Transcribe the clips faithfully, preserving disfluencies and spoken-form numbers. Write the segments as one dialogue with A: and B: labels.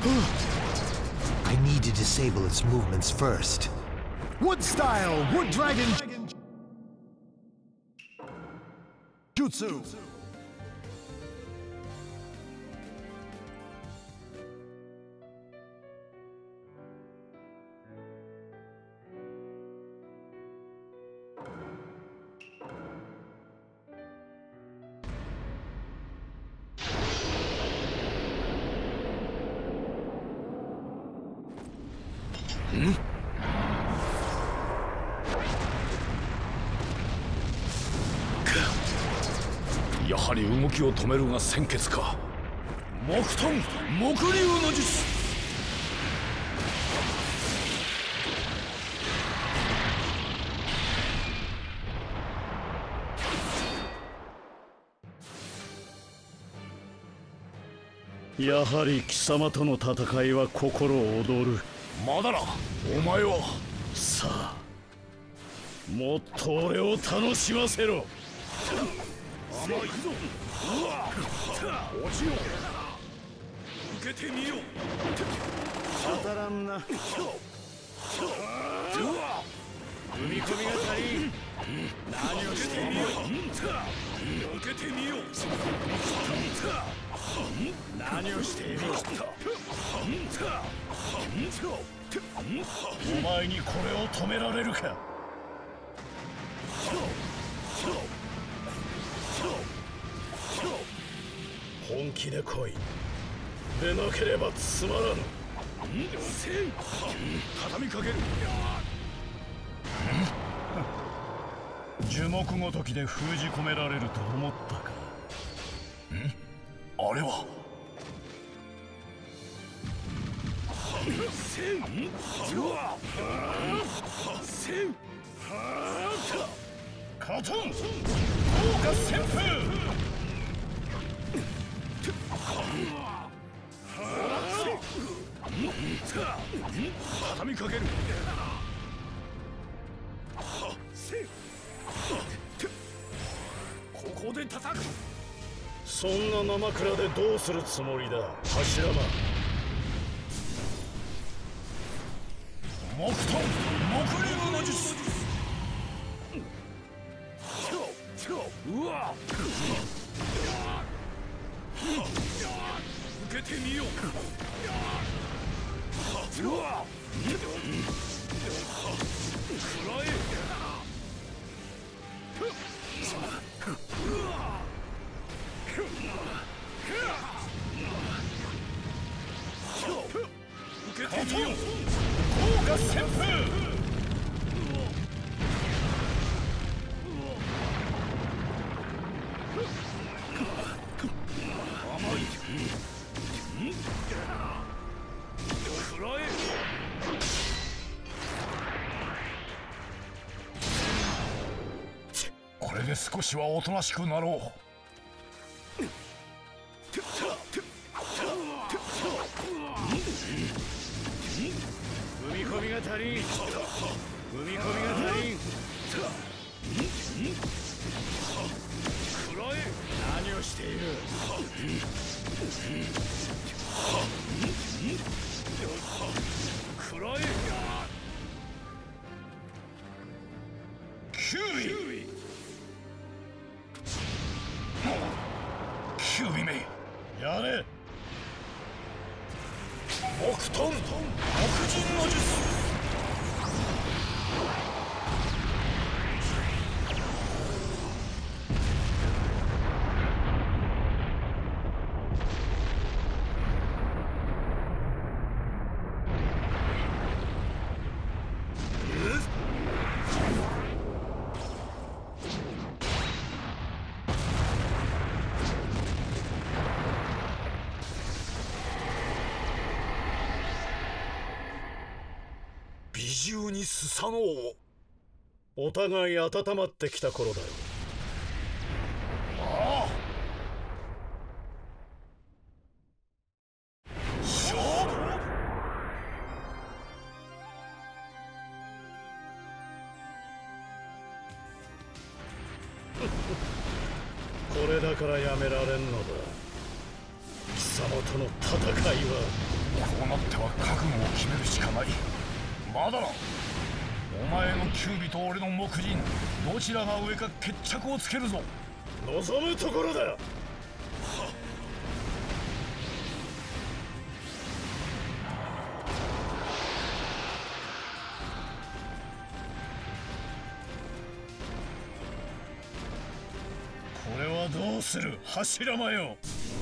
A: I need to disable its movements first.
B: Wood style, wood dragon jutsu.
C: Hmm? やはり動きを止めるが先決か。木遁木竜の術。
D: やはり貴様との戦いは心躍る。
C: まだな、お前は。
D: さあ、もっと俺を楽しませろ。
C: 甘いぞ。落ちよ。受けてみよ。
D: 当たらんな。
C: 踏み込みが足りん。何をしてみよ。受けてみよ。何をしている。
D: お前にこれを止められるか。本気で来い。でなければつまらぬ。
C: 畳みかける。
D: 樹木ごときで封じ込められると思ったか。
C: あれは。
D: カトン豪華旋風。
C: 畳みかける。ここで叩く。
D: そんな生倉でどうするつもりだ、柱間。
C: 木遁木竜の術。うわ。受けてみよう。うわ。食らえ。受けてみよう。
D: 豪華旋風。
C: これで少しはおとなしくなろう。
D: 踏み込みが足りん。踏み込みが足りん。何をしている。
C: 食らえ。キュウイ。キュウイめ。
D: やれ。
C: 木遁木人の術。美獣にスサノオ。
D: お互い温まってきた頃だよ。
C: ああ。勝負。
D: これだからやめられんのだ。 貴様との戦いは。
C: こうなっては覚悟を決めるしかない。まだだ。お前の九尾と俺の木人、どちらが上か決着をつけるぞ。
D: 望むところだ。これはどうする、柱間よ。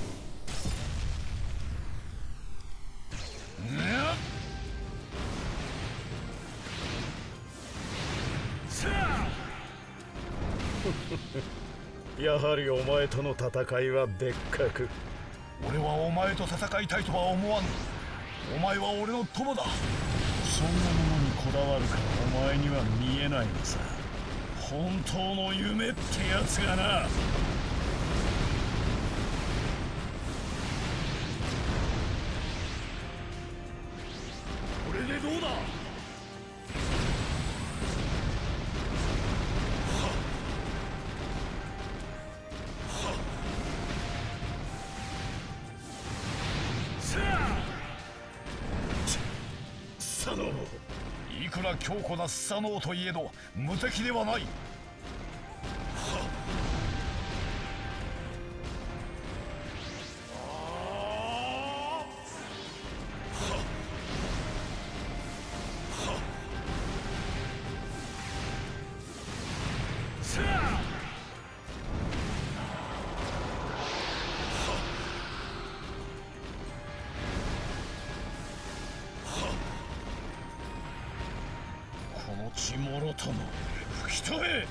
D: やはりお前との戦いは別格。
C: 俺はお前と戦いたいとは思わん。お前は俺の友だ。
D: そんなものにこだわるからお前には見えないのさ、本当の夢ってやつがな。
C: これでどうだ。いくら強固なスサノオといえど無敵ではない。
D: 血もろとも吹き飛べ。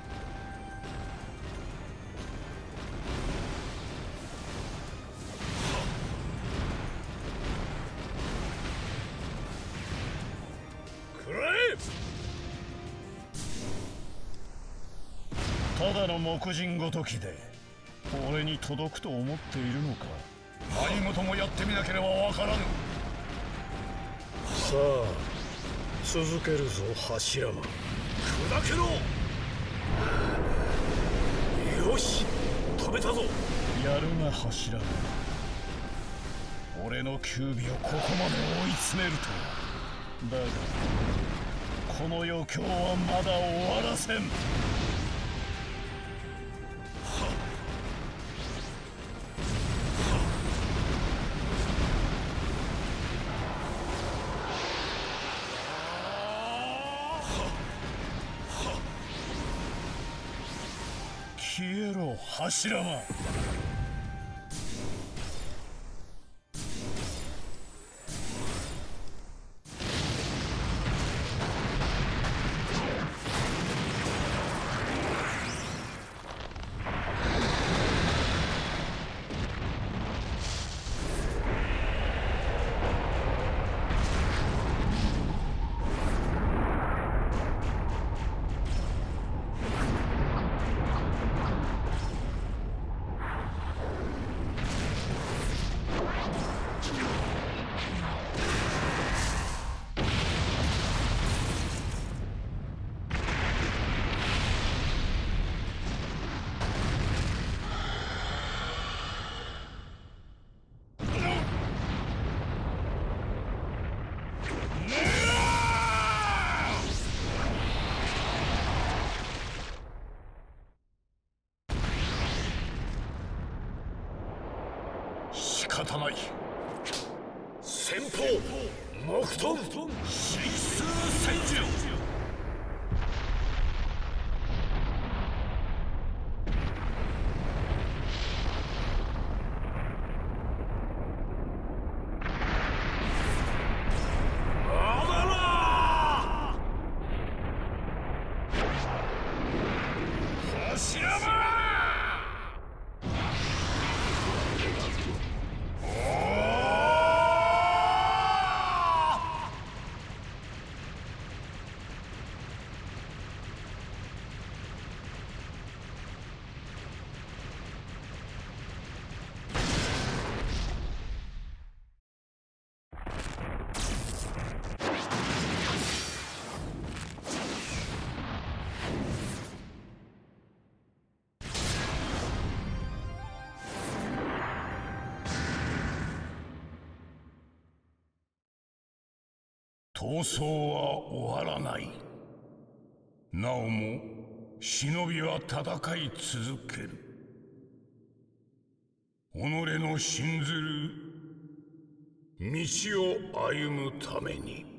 D: くらえ。ただの木人ごときで俺に届くと思っているのか。
C: 何事もやってみなければわからぬ。
D: さあ続けるぞ柱間。
C: 砕けろ。よし、止めたぞ。
D: やるな柱間。俺の九尾をここまで追い詰めるとは。だがこの余興はまだ終わらせん。消えろ柱間。
C: 仕方ない。
D: 先鋒木遁
C: 神数戦術。 闘争は終わらない。なおも忍びは戦い続ける。己の信ずる道を歩むために。